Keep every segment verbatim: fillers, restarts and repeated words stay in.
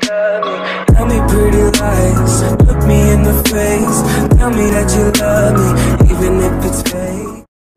love me. Tell me pretty lies, look me in the face. Tell me that you love me, even if it's fake.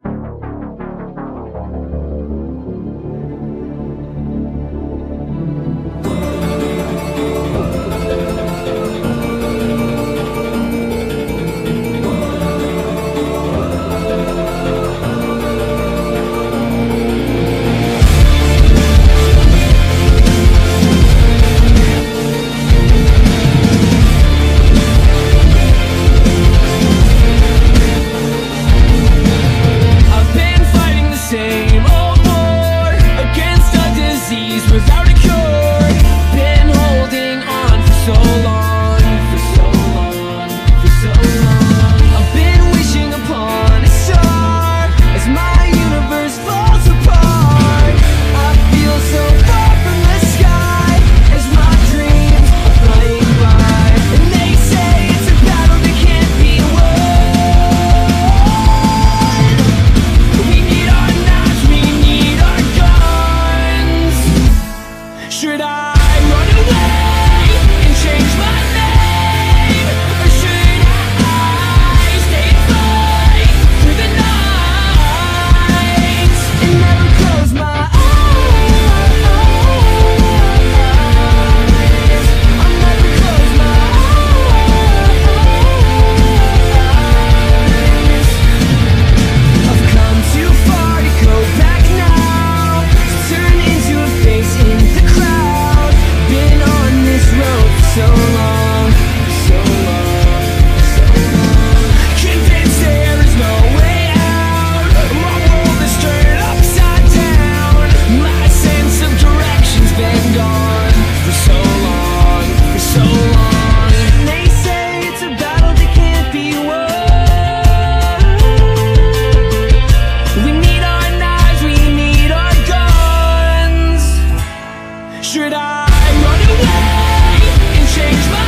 Should I run away and change my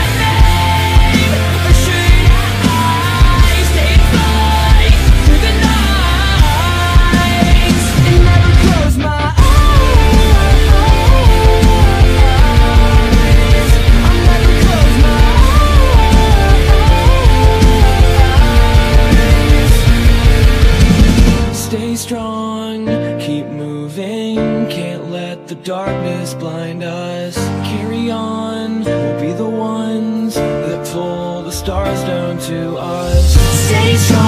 name? Or should I stay and fight through the night and never close my eyes? I'll never close my eyes. Stay strong, keep moving, can't let the darkness blind us. Carry on, we'll be the ones that pull the stars down to us. Stay strong.